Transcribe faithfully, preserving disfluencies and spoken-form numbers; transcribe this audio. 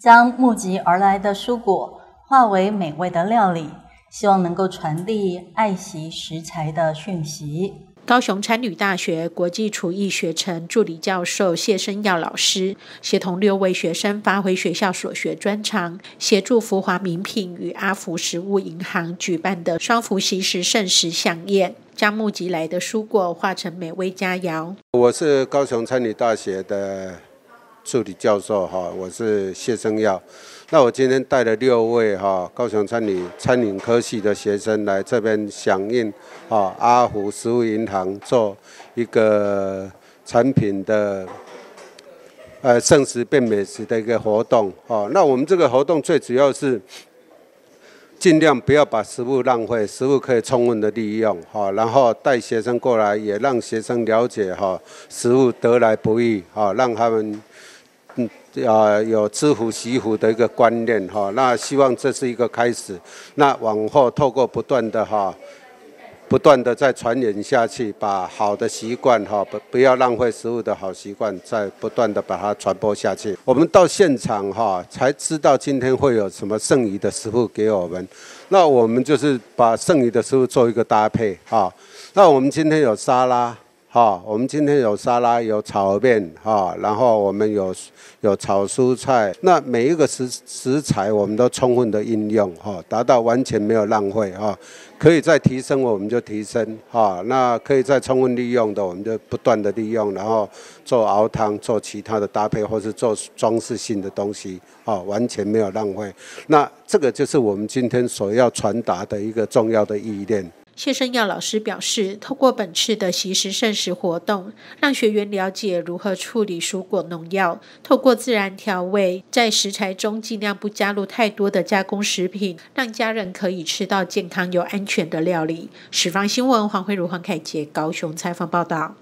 将募集而来的蔬果化为美味的料理，希望能够传递爱惜食材的讯息。 高雄餐旅大学国际厨艺学程助理教授谢生耀老师协同六位学生发挥学校所学专长，协助福华名品与阿福食物银行举办的双福惜食剩食飨宴，将募集来的蔬果化成美味佳肴。 我是高雄餐旅大学的助理教授，我是谢生耀。那我今天带了六位高雄餐旅餐饮科系的学生来这边响应阿福食物银行做一个产品的呃剩食变美食的一个活动。那我们这个活动最主要是尽量不要把食物浪费，食物可以充分的利用，然后带学生过来，也让学生了解食物得来不易，让他们嗯啊有知福惜福的一个观念哈。那希望这是一个开始，那往后透过不断的哈。不断的再传演下去，把好的习惯哈，不不要浪费食物的好习惯，再不断的把它传播下去。我们到现场哈，才知道今天会有什么剩余的食物给我们。那我们就是把剩余的食物做一个搭配哈。那我们今天有沙拉哈，我们今天有沙拉，有炒面哈，然后我们有有炒蔬菜。那每一个食食材我们都充分的应用哈，达到完全没有浪费哈。可以再提升我们就提升哈，那可以再充分利用的我们就不断的利用，然后做熬汤，做其他的搭配，或是做装饰性的东西啊，完全没有浪费。那这个就是我们今天所要传达的一个重要的意念。 谢生耀老师表示，透过本次的惜食剩食活动，让学员了解如何处理蔬果农药，透过自然调味，在食材中尽量不加入太多的加工食品，让家人可以吃到健康又安全的料理。十方新闻黄慧茹、黄凯杰高雄采访报道。